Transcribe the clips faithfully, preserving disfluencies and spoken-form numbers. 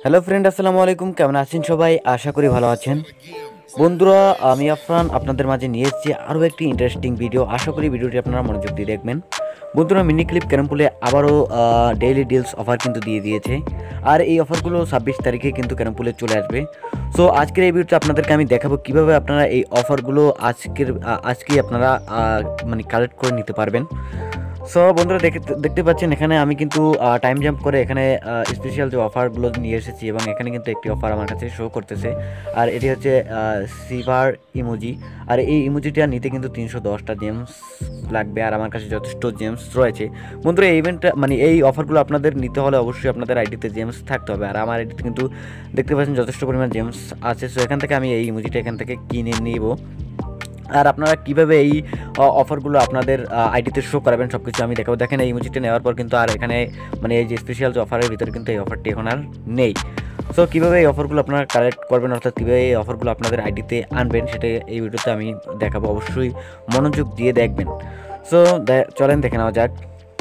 Hello friend, আসসালামু আলাইকুম। কেমন আছেন সবাই? আশা করি ভালো আছেন। বন্ধুরা, আমি আফরান আপনাদের মাঝে নিয়ে এসেছি আরও একটি ইন্টারেস্টিং ভিডিও। আশা করি ভিডিওটি আপনারা মনোযোগ দিয়ে দেখবেন। বন্ধুরা, মিনি ক্লিপ ক্যারম পুলে আবারও ডেইলি ডিলস অফার কিন্তু দিয়ে দিয়েছে, আর এই অফারগুলো ছাব্বিশ তারিখে কিন্তু ক্যারম পুলে চলে আসবে। সো আজকের এই ভিডিওতে আপনাদেরকে আমি দেখাবো কীভাবে আপনারা এই অফারগুলো আজকের আজকেই আপনারা মানে কালেক্ট করে নিতে পারবেন। সো বন্ধুরা, দেখে দেখতে পাচ্ছেন এখানে আমি কিন্তু টাইম জাম্প করে এখানে স্পেশাল যে অফারগুলো নিয়ে এসেছি, এবং এখানে কিন্তু একটি অফার আমার কাছে শো করতেছে, আর এটি হচ্ছে সিভার ইমোজি। আর এই ইমোজিটা নিতে কিন্তু তিনশো দশটা জেমস লাগবে, আর আমার কাছে যথেষ্ট জেমস রয়েছে। বন্ধুরা, এই ইভেন্টটা মানে এই অফারগুলো আপনাদের নিতে হলে অবশ্যই আপনাদের আইডিতে জেমস থাকতে হবে, আর আমার আইডিতে কিন্তু দেখতে পাচ্ছেন যথেষ্ট পরিমাণ জেমস আছে। সো এখান থেকে আমি এই ইমোজিটা এখান থেকে কিনে নিব। আর আপনারা কীভাবে এই অফারগুলো আপনাদের আইডিতে শো করাবেন সব কিছু আমি দেখাবো। দেখেন, এই ইমোজিটা নেওয়ার পর কিন্তু আর এখানে মানে এই যে স্পেশাল যে অফারের ভিতরে কিন্তু এই অফারটি এখন আর নেই। সো কীভাবে এই অফারগুলো আপনারা কালেক্ট করবেন, অর্থাৎ কীভাবে এই অফারগুলো আপনাদের আইডিতে আনবেন, সেটা এই ভিডিওতে আমি দেখাবো। অবশ্যই মনোযোগ দিয়ে দেখবেন। সো চলেন দেখে নেওয়া যাক।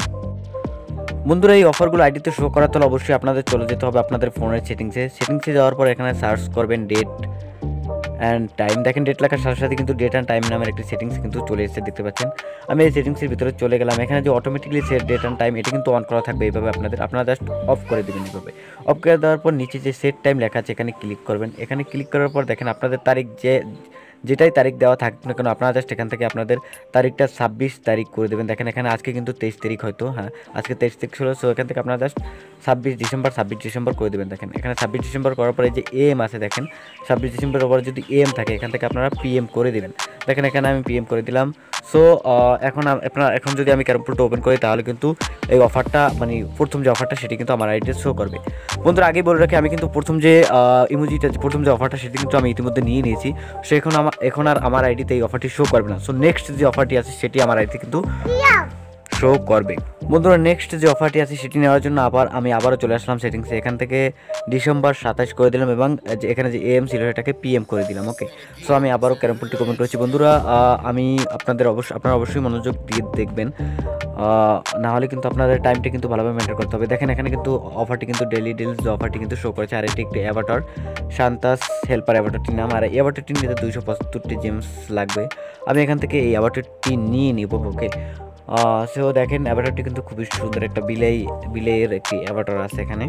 বন্ধুরা, এই অফারগুলো আইডিতে শো করার তাহলে অবশ্যই আপনাদের চলে যেতে হবে আপনাদের ফোনের সেটিংসে। সেটিংসে যাওয়ার পর এখানে সার্চ করবেন ডেট অ্যান্ড টাইম। দেখেন, ডেট লেখার সাথে সাথে কিন্তু ডেট অ্যান্ড টাইম নামের একটি সেটিংস কিন্তু চলে এসেছে, দেখতে পাচ্ছেন। আমি এই সেটিংসের ভিতরে চলে গেলাম। এখানে যে automatically set date and time, এটা কিন্তু অন করা থাকবে এইভাবে আপনাদের, আপনারা জাস্ট অফ করে দেবেন এইভাবে। অফ করে দেওয়ার পর নিচে যে সেট টাইম লেখা আছে এখানে ক্লিক করবেন। এখানে ক্লিক করার পর দেখেন আপনাদের তারিখ যে যেটাই তারিখ দেওয়া থাকুক না কেন, আপনারা জাস্ট এখান থেকে আপনাদের তারিখটা ছাব্বিশ তারিখ করে দেবেন। দেখেন এখানে আজকে কিন্তু তেইশ তারিখ, হয়তো হ্যাঁ আজকে তেইশ তারিখ ছিল। সো এখান থেকে আপনারা জাস্ট ছাব্বিশ ডিসেম্বর ছাব্বিশ ডিসেম্বর করে দেবেন। দেখেন এখানে ছাব্বিশ ডিসেম্বর করার পরে যে এম আছে, দেখেন ছাব্বিশ ডিসেম্বরের পরে যদি এম থাকে এখান থেকে আপনারা পিএম করে দেবেন। দেখেন এখানে আমি পিএম করে দিলাম। সো এখন আপনার এখন যদি আমি ক্যারম পুলটা ওপেন করি তাহলে কিন্তু এই অফারটা মানে প্রথম যে অফারটা সেটি কিন্তু আমার আইডিতে শো করবে। বন্ধুরা, আগে বলে রাখি, আমি কিন্তু প্রথম যে ইমোজিটা প্রথম যে অফারটা সেটি কিন্তু আমি ইতিমধ্যে নিয়ে নিয়েছি। সো এখন আমার এখন আর আমার আইডিতে এই অফারটি শো করবে না। সো নেক্সট যে অফারটি আছে সেটি আমার আইডিতে কিন্তু শো করবে। বন্ধুরা, নেক্সট যে অফারটি আছে সেটি নেওয়ার জন্য আবার আমি আবারও চলে আসলাম সেটিংসে। এখান থেকে ডিসেম্বর সাতাশ করে দিলাম, এবং এখানে যে এম ছিল সেটাকে পিএম করে দিলাম। ওকে, সো আমি আবারও ক্যারম পুলটি ওপেন করেছি। বন্ধুরা, আমি আপনাদের অবশ্যই আপনারা অবশ্যই মনোযোগ দিয়ে দেখবেন, না হলে কিন্তু আপনাদের টাইমটা কিন্তু ভালোভাবে মেনটেন করতে হবে। দেখেন এখানে কিন্তু অফারটি কিন্তু ডেইলি ডিলস যে অফারটি কিন্তু শো করেছে, আর এটি একটি অ্যাভাটার, শান্তাস হেল্পার অ্যাভাটারটির নাম। আর এই অ্যাভাটারটি নিতে দুইশো পঁচাত্তরটি জেমস লাগবে। আমি এখান থেকে এই অ্যাভাটারটি নিয়ে নিব। ওকে, সো দেখেন অ্যাভাটারটি কিন্তু খুবই সুন্দর, একটা বিলাই বিলের একটি অ্যাভাটার আছে এখানে।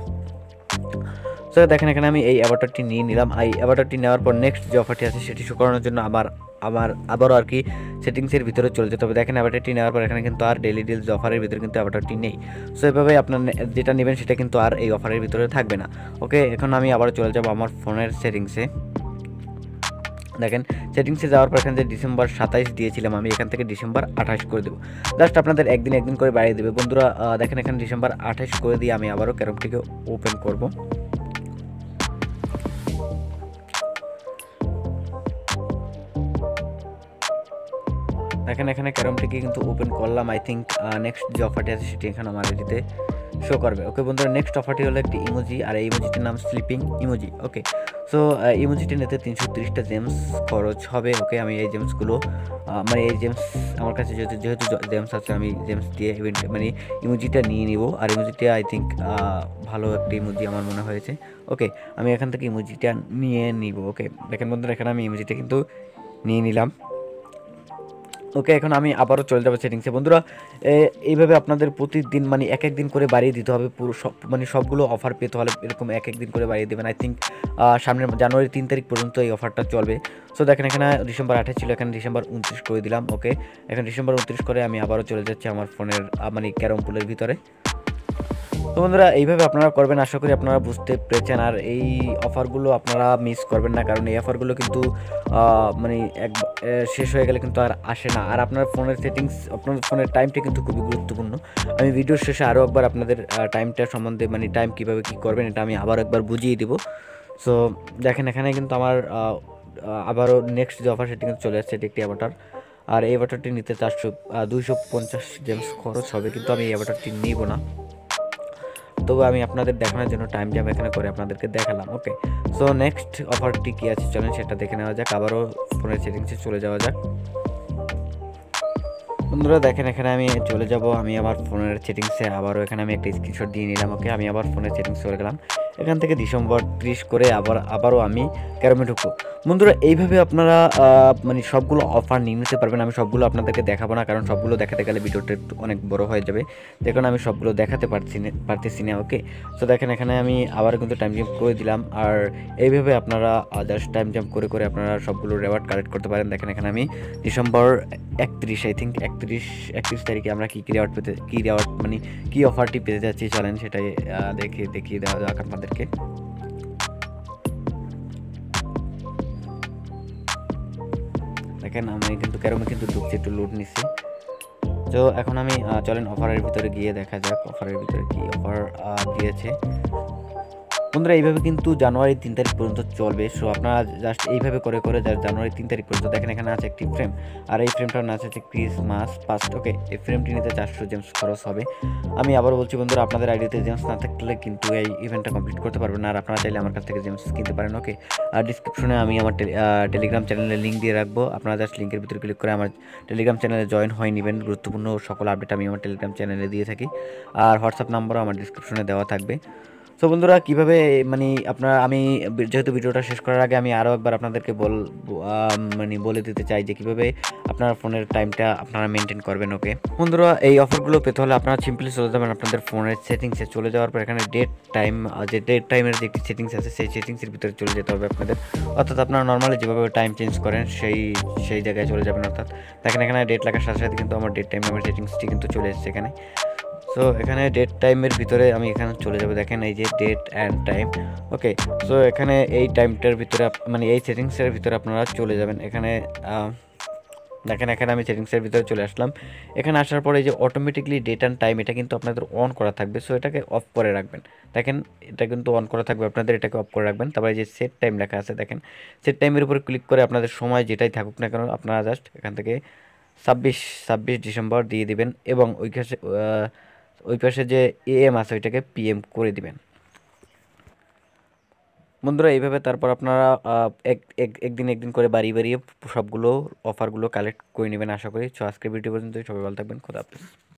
সো দেখেন এখানে আমি এই অ্যাভাটারটি নিয়ে নিলাম। এই অ্যাভাটারটি নেওয়ার পর নেক্সট যে অফারটি আছে সেটি শো করানোর জন্য আমার আমার আবারও আর কি সেটিংসের ভিতরে চলে যেতে হবে। দেখেন অ্যাভাটারটি নেওয়ার পর এখানে কিন্তু আর ডেইলি ডিলস অফারের ভিতরে কিন্তু অ্যাভাটারটি নেই। সো এভাবে আপনার যেটা নেবেন সেটা কিন্তু আর এই অফারের ভিতরে থাকবে না। ওকে, এখন আমি আবার চলে যাব আমার ফোনের সেটিংসে। দেখেন সেটিংসে যাওয়ার পর এখানে যে ডিসেম্বর সাতাইশ দিয়েছিলাম আমি, এখান থেকে ডিসেম্বর আঠাশ করে দেবো। জাস্ট আপনাদের একদিন একদিন করে বাড়িয়ে দেবে। বন্ধুরা, দেখেন এখানে ডিসেম্বর আঠাশ করে দিয়ে আমি আবারও ক্যারমটিকে ওপেন করব। দেখেন এখানে ক্যারমটিকে কিন্তু ওপেন করলাম। আই থিঙ্ক নেক্সট যে অফারটি আছে সেটি এখানে আমার আইডিতে শো করবে। ওকে বন্ধুরা, নেক্সট অফারটি হলো একটি ইমোজি, আর এই ইমোজিটির নাম স্লিপিং ইমোজি। ওকে, সো ইমোজিটি নিতে তিনশো তিরিশটা জেমস খরচ হবে। ওকে, আমি এই জেমসগুলো মানে এই জেমস আমার কাছে যেহেতু যেহেতু জেমস আছে, আমি জেমস দিয়ে ইভেন্ট মানে ইমোজিটা নিয়ে নিব। আর ইমোজিটা আই থিঙ্ক ভালো একটি ইমোজি আমার মনে হয়েছে। ওকে, আমি এখান থেকে ইমোজিটা নিয়ে নিব। ওকে, দেখেন বন্ধুরা, এখানে আমি ইমোজিটা কিন্তু নিয়ে নিলাম। ওকে, এখন আমি আবারও চলে যাবো সেটিংসে। বন্ধুরা, এইভাবে আপনাদের প্রতিদিন মানে এক এক দিন করে বাড়িয়ে দিতে হবে। পুরো সব মানে সবগুলো অফার পেতে হলে এরকম এক এক দিন করে বাড়িয়ে দেবেন। আই থিঙ্ক সামনের জানুয়ারি তিন তারিখ পর্যন্ত এই অফারটা চলবে। সো দেখেন এখানে ডিসেম্বর আঠাশ ছিল, এখানে ডিসেম্বর উনত্রিশ করে দিলাম। ওকে, এখন ডিসেম্বর উনত্রিশ করে আমি আবারও চলে যাচ্ছি আমার ফোনের মানে ক্যারম পুলের ভিতরে। তো বন্ধুরা, এইভাবে আপনারা করবেন। আশা করি আপনারা বুঝতে পেরেছেন, আর এই অফারগুলো আপনারা মিস করবেন না, কারণ এই অফারগুলো কিন্তু মানে এক শেষ হয়ে গেলে কিন্তু আর আসে না। আর আপনার ফোনের সেটিংস আপনার ফোনের টাইমটা কিন্তু খুবই গুরুত্বপূর্ণ। আমি ভিডিওর শেষে আরও একবার আপনাদের টাইমটা সম্বন্ধে মানে টাইম কীভাবে কী করবেন এটা আমি আবার একবার বুঝিয়ে দেবো। সো দেখেন এখানে কিন্তু আমার আবারও নেক্সট যে অফার সেটি কিন্তু চলে আসছে, এটি একটি অ্যাভাটার। আর এই অ্যাভাটারটি নিতে চারশো দুইশো পঞ্চাশ জেমস খরচ হবে, কিন্তু আমি এই অ্যাভাটারটি নিব না। তবে আমি আপনাদের দেখানোর জন্য টাইম জ্যাম এখানে করে আপনাদেরকে দেখালাম। ওকে, সো নেক্সট অফারটি কী আছে চলেন সেটা দেখে নেওয়া যাক। আবারও ফোনের সেটিংসে চলে যাওয়া যাক। বন্ধুরা, দেখেন এখানে আমি চলে যাব আমি আমার ফোনের সেটিংসে। আবারও এখানে আমি একটা স্ক্রিনশট দিয়ে নিলাম। ওকে, আমি আবার ফোনের সেটিংস চলে গেলাম। এখান থেকে ডিসেম্বর ত্রিশ করে আবার আবারও আমি ক্যারমে ঢুকবো। বন্ধুরা এইভাবে আপনারা মানে সবগুলো অফার নিয়ে নিতে পারবেন। আমি সবগুলো আপনাদেরকে দেখাবো না, কারণ সবগুলো দেখাতে গেলে ভিডিওটা একটু অনেক বড় হয়ে যাবে, দেখুন আমি সবগুলো দেখাতে পারছি না পারতেছি না ওকে। সো দেখেন এখানে আমি আবার কিন্তু টাইম জাম্প করে দিলাম, আর এইভাবে আপনারা জাস্ট টাইম জাম্প করে করে আপনারা সবগুলো রেওয়ার্ড কালেক্ট করতে পারেন। দেখেন এখানে আমি ডিসেম্বর একত্রিশ আই থিঙ্ক একত্রিশ একত্রিশ তারিখে আমরা কী কী রেওয়ার্ড পেতে কী রেওয়ার্ড মানে কী অফারটি পেতে যাচ্ছি চলেন সেটাই দেখে দেখিয়ে দেওয়া যাক আপনাদেরকে। দেখেন আমি কিন্তু ক্যারমে কিন্তু ঢুকছি, একটু লুট নিচ্ছি। তো এখন আমি চলেন অফারের ভিতরে গিয়ে দেখা যাক অফারের ভিতরে কী অফার দিয়েছে। বন্ধুরা এইভাবে কিন্তু জানুয়ারি তিন তারিখ পর্যন্ত চলবে। সো আপনারা জাস্ট এইভাবে করে করে জাস্ট জানুয়ারি তিন তারিখ পর্যন্ত দেখেন এখানে আছে একটি ফ্রেম, আর এই ফ্রেমটার নাম আছে ক্রিসমাস পাস্ট ওকে। এই ফ্রেমটি নিতে চারশো জেমস খরচ হবে। আমি আবার বলছি বন্ধুরা, আপনাদের আইডিতে জেমস না থাকলে কিন্তু এই ইভেন্টটা কমপ্লিট করতে পারবেন না, আর আপনারা চাইলে আমার কাছ থেকে জেমস কিনতে পারেন ওকে। আর ডিসক্রিপশনে আমি আমার টেলিগ্রাম চ্যানেলের লিঙ্ক দিয়ে রাখবো, আপনারা জাস্ট লিঙ্কের ভিতরে ক্লিক করে আমার টেলিগ্রাম চ্যানেলে জয়েন হয়ে নেবেন। গুরুত্বপূর্ণ সকল আপডেট আমি আমার টেলিগ্রাম চ্যানেলে দিয়ে থাকি, আর হোয়াটসঅ্যাপ নাম্বারও আমার ডিসক্রিপশনে দেওয়া থাকবে। সো বন্ধুরা কীভাবে মানে আপনারা আমি যেহেতু ভিডিওটা শেষ করার আগে আমি আরও একবার আপনাদেরকে বল মানে বলে দিতে চাই যে কীভাবে আপনার ফোনের টাইমটা আপনারা মেনটেন করবেন ওকে। বন্ধুরা এই অফারগুলো পেতে হলে আপনারা সিম্পলি চলে যাবেন আপনাদের ফোনের সেটিংসে, চলে যাওয়ার পর এখানে ডেট টাইম যে ডেট টাইমের যে একটি সেটিংস আছে সেই সেটিংসের ভিতরে চলে যেতে হবে আপনাদের, অর্থাৎ আপনারা নর্মালি যেভাবে টাইম চেঞ্জ করেন সেই সেই জায়গায় চলে যাবেন। অর্থাৎ দেখেন এখানে ডেট লেখার সাথে সাথে কিন্তু আমার ডেট টাইম নামের সেটিংসটি কিন্তু চলে এসেছে এখানে। সো এখানে ডেট টাইমের ভিতরে আমি এখানে চলে যাব, দেখেন এই যে date and time okay. So এখানে এই টাইমটার ভিতরে মানে এই সেটিংসের ভিতরে আপনারা চলে যাবেন। এখানে দেখেন এখানে আমি সেটিংসের ভিতরে চলে আসলাম। এখানে আসার পরে এই যে অটোমেটিকলি ডেট অ্যান্ড টাইম এটা কিন্তু আপনাদের অন করা থাকবে, সো এটাকে অফ করে রাখবেন। দেখেন এটা কিন্তু অন করা থাকবে আপনাদের, এটাকে অফ করে রাখবেন। তারপরে যে সেট টাইম লেখা আছে দেখেন সেট টাইমের উপরে ক্লিক করে আপনাদের সময় যেটাই থাকুক না কেন আপনারা জাস্ট এখান থেকে ছাব্বিশ ছাব্বিশ ডিসেম্বর দিয়ে দিবেন, এবং ওই কাছে ওই পাশে যে এএম আছে ওইটাকে পিএম করে দিবেন। বন্ধুরা এইভাবে তারপর আপনারা এক একদিন একদিন করে বাড়িয়ে বাড়িয়ে সবগুলো অফারগুলো কালেক্ট করে নেবেন আশা করি। সো আজকের ভিডিও পর্যন্ত সবাই ভালো থাকবেন, খোদা হাফেজ।